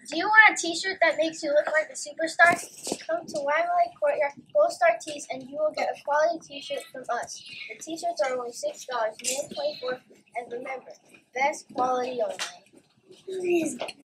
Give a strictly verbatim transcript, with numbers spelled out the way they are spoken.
Do you want a t-shirt that makes you look like a superstar? Then come to Waimalie Courtyard Gold Star Tees and you will get a quality t-shirt from us. The t-shirts are only six dollars, May twenty-fourth, and remember, best quality only.